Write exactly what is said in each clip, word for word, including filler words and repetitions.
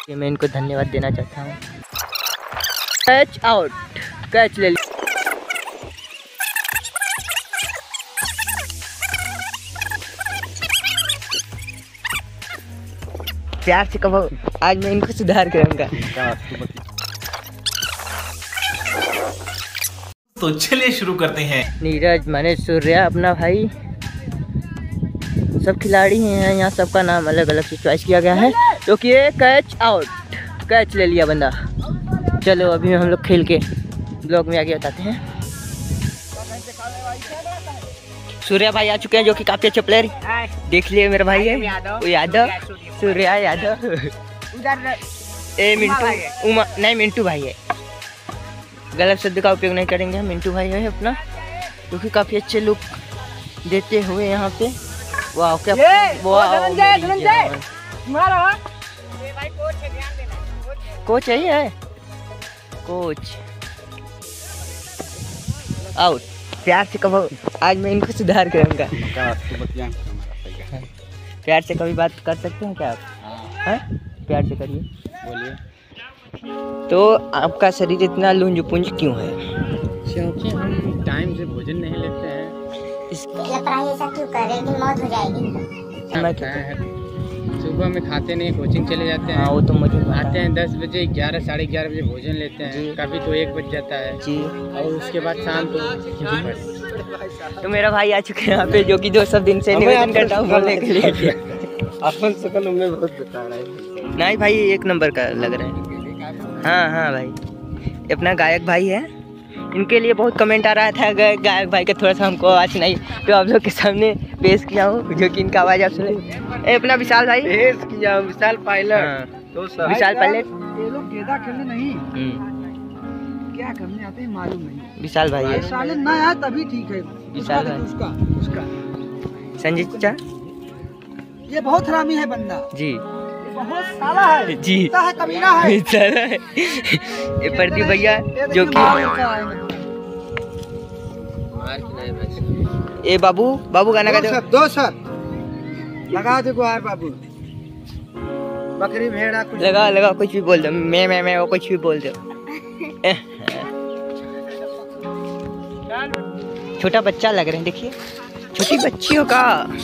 मैं इनको धन्यवाद देना चाहता हूँ। कैच आउट, कैच ले लिया। प्यार से कहो, आज मैं इनको सुधार करूंगा। तो चलिए शुरू करते हैं। नीरज, मनीष, सूर्या अपना भाई, सब खिलाड़ी हैं यहाँ, सबका नाम अलग अलग से चॉइस किया गया है। तो कि ये कैच आउट, कैच ले लिया बंदा। चलो अभी हम लोग खेल के ब्लॉग में आगे बताते हैं। सूर्या भाई आ चुके हैं जो कि काफी अच्छे प्लेयर, देख लिए मेरा भाई है वो यादव, सूर्या यादव। ए मिंटू उमा नहीं, मिंटू भाई है, गलत शब्द का उपयोग नहीं करेंगे। मिंटू भाई है अपना, जो कि काफी अच्छे लुक देते हुए यहाँ पे। वाह क्या कोच है, है कोच। आउट, प्यार से कहो, आज मैं इनको सुधार करूंगा। प्यार से कभी बात कर सकते हैं क्या आप? हाँ, प्यार से करिए, बोलिए। तो आपका शरीर इतना लुंज पुंज क्यों है? क्योंकि हम टाइम से भोजन नहीं लेते हैं। ऐसा क्यों कर रहे हैं? मौत हो जाएगी। मैं क्या है, सुबह में खाते नहीं, कोचिंग चले जाते हैं। हाँ वो तो मुझे आते हैं दस बजे, ग्यारह साढ़े ग्यारह बजे भोजन लेते हैं, कभी तो एक बज जाता है जी, और उसके बाद शाम को। तो मेरा भाई आ चुके हैं यहाँ पे, जो कि दो सब दिन से निवेदन करता हूँ बोलने के लिए। अपन सकल में बहुत बता रहा है। नहीं भाई, एक नंबर का लग रहा है। हाँ हाँ भाई, अपना गायक भाई है, इनके लिए बहुत कमेंट आ रहा था। अगर गायक भाई का थोड़ा सा हमको आवाज नहीं, तो आप लोग के सामने पेश किया हूँ, जो कि इनका आवाज़ आप सुने। अपना विशाल भाई पेश किया, विशाल पायलट। हाँ। विशाल पायलट, ये लोग गेंदा खेलने नहीं, क्या करने आते हैं मालूम नहीं। विशाल भाई है, साले ना आया तभी ठीक है। विशाल भाई, उसका उसका संजय चाचा ये बहुत हरामी है बंदा जी, बहुत साला है जी, है कमीना है। ये प्रदीप भैया, जो कि ए बाबू बाबू गाना गा दो। दो सर लगा दो यार बाबू, बकरी भेड़ा कुछ लगा लगा, कुछ भी बोल दो, मैं मैं मैं वो कुछ भी बोल दो। छोटा बच्चा लग रहे हैं, देखिए छोटी बच्चियों का।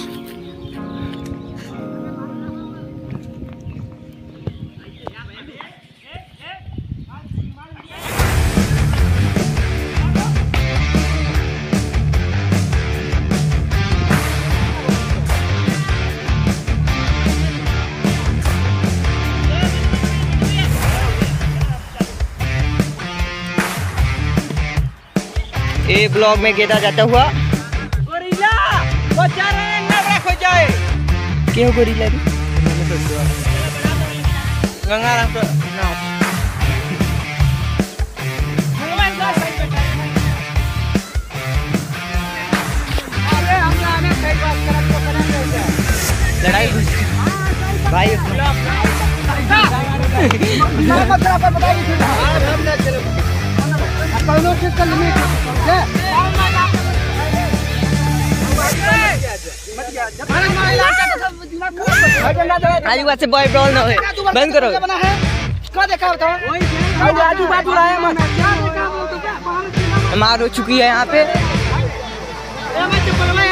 ये ब्लॉग में गेदा जाता हुआ गोरिल्ला बचा रहे ना रखो जाए। क्यों गोरिल्ला भी गंगाराम तो ना अरे हम आने कई बात करत तो करेंगे लड़ाई भाई मतलब पर बताइए हम ना चलो कौनो चीज का लिमिट है। आजू से बॉय ब्रॉल ना है, बंद करो। क्या देखा होता है आजू बाजू आया मत, मार हो चुकी है यहाँ पे।